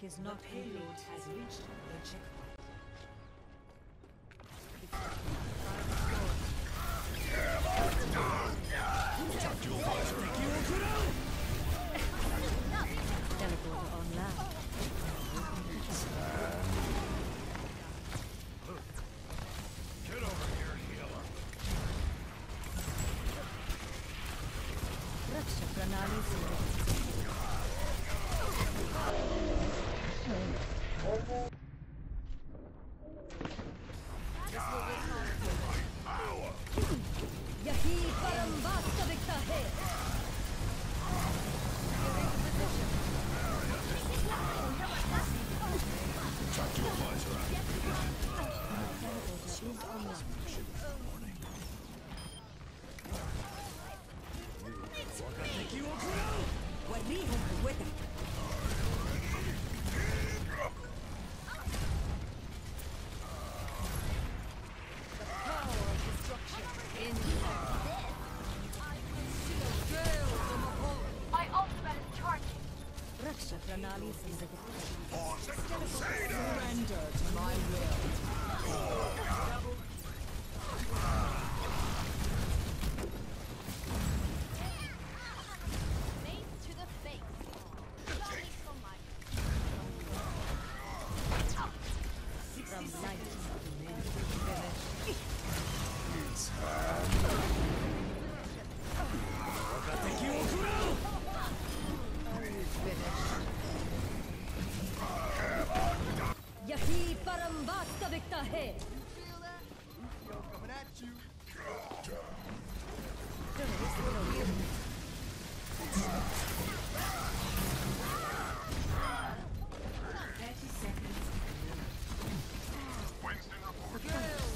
is not The payload complete. has reached the checkpoint. Teleporter online. Get over here, healer. Raksha Pranali Sindhu. Yahi Param Vastavika hai. Talk to your advisor وريهم قوتك. The power of destruction in My ultimate is charging. Raksha Pranali Sindhu. Surrender to my will. Mace to the face. Sorry so much. From light Yahi Param Vastavikta hai. coming at you. Winston report.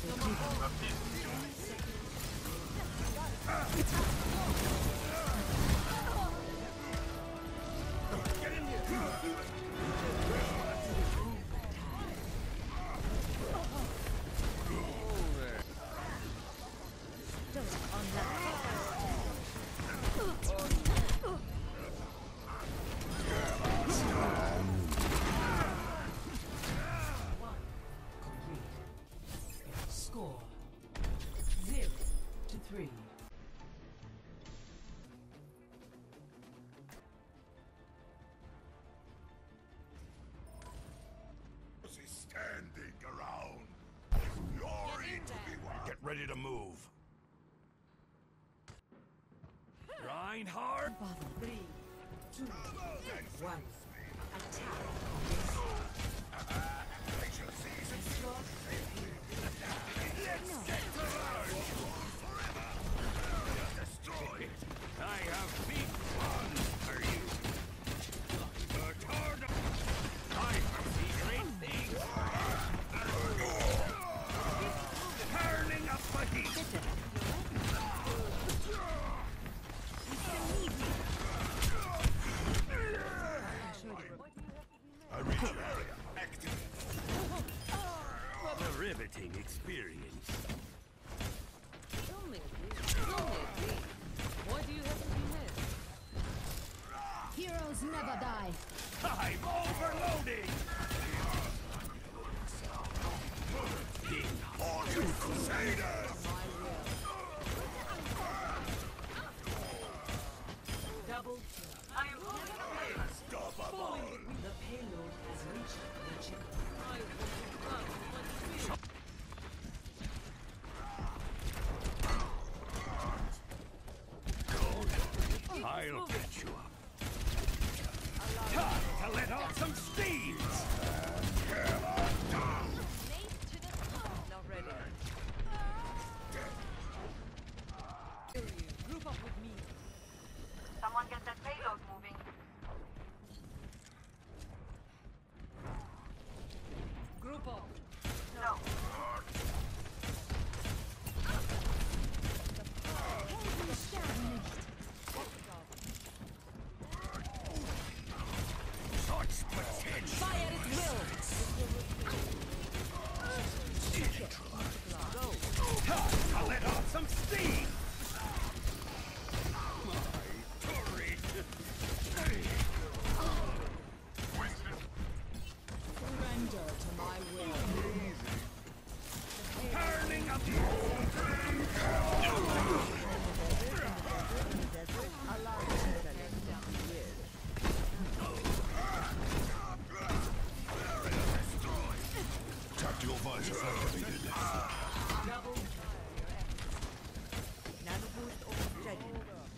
Get in here. Score 0-3. He's standing around. Glory to be won. Get ready to move. Reinhard. 3, 2, 1. Attack. I shall seize and destroy. I have beat one for you. I have seen great things. Turning up the heat. I reach your area. Active. A riveting experience. Why do you have to be missed? Heroes never die. I'm overloading! All you crusaders! Double kill. I am holding the place. Unstoppable! The payload has reached the checkpoint. I'll get you up. Time to let off some steam! Mace to the face. Not ready. Group up with me. Someone get that payload moving. Group up. No. Such potential! Fire at will. Time to let off some steam! My turret! Winston, Your visor activated. Double Nanoboost almost ready.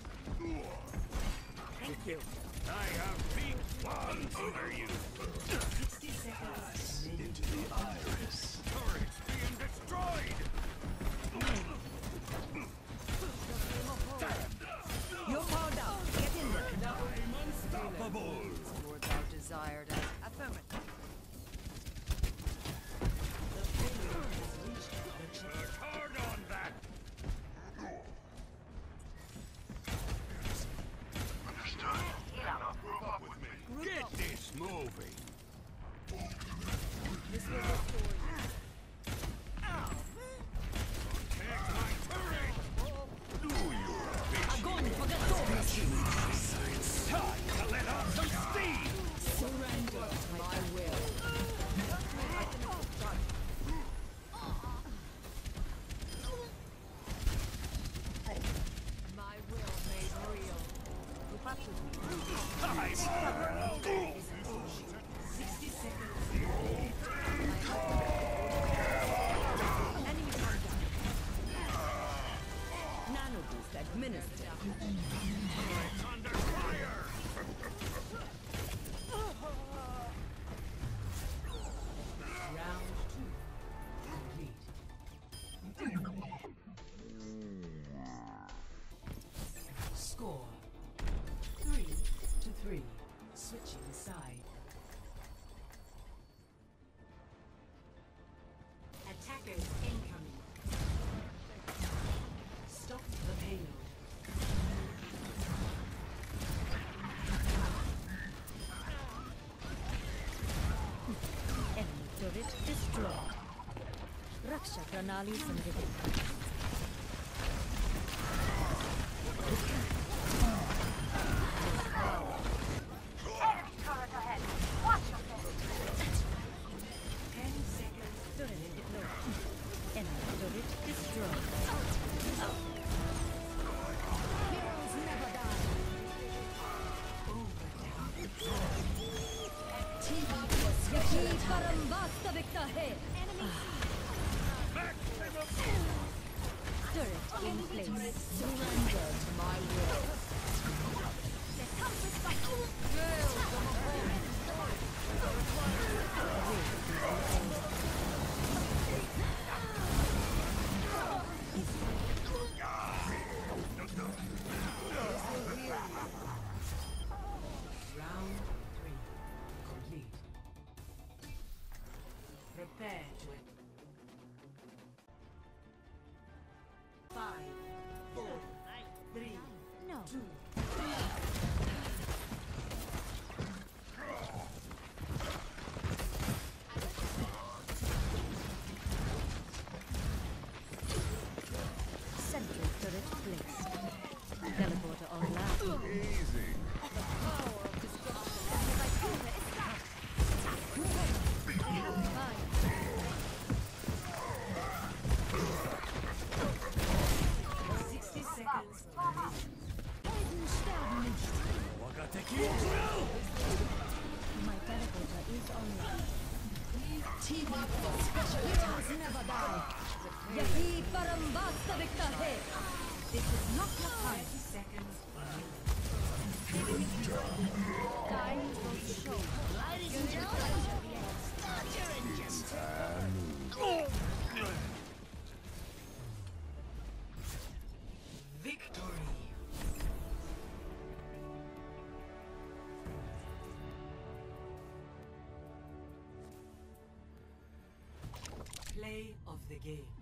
Thank you. I have big plans for you. 60 seconds. Into the iris. Turrets being destroyed. You're powered up. Get in there. Unstoppable. Towards our desired affirmative. The payload has reached the chip. Work hard on that. Up with me. Get this moving. This will restore you. Take my turret. Do your Огонь по готовности. time to let off some steam. Surrender to my will. My will made real. You have to 60 seconds. enemy target. Nanoboost administered. It's under fire. Round 2. Complete. Score 3-3. Switching side. Attackers incoming. Stop the payload. Enemy turret destroyed. Raksha Pranali Sanghavika. Turret ahead. Watch your back. 10 seconds. Turret deployed. Enemy turret destroyed. Heroes never die. Yahi param vastavikta hai. Turret in place. Surrender to my will. Round 3. Complete. Prepare to it. 5, 4, 3, No. 2. Central turret placed. Teleporter online. Easy. Fine. 60 seconds. Helden sterben nicht. My teleporter is online. Heroes never die. Yahi param vastavikta hai. This is not your time. 30 seconds. Time will show. Ladies and gentlemen. Victory. Play of the game.